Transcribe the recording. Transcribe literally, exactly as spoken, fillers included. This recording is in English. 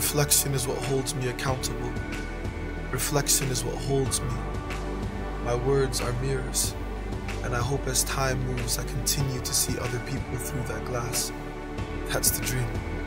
Reflection is what holds me accountable. Reflection is what holds me. My words are mirrors, and I hope as time moves I continue to see other people through that glass. That's the dream.